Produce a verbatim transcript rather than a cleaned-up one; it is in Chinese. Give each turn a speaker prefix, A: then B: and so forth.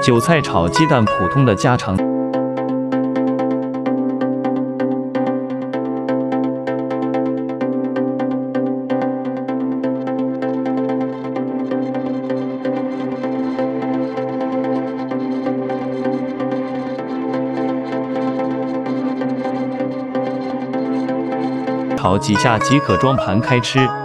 A: 韭菜炒鸡蛋，普通的家常。炒几下即可装盘开吃。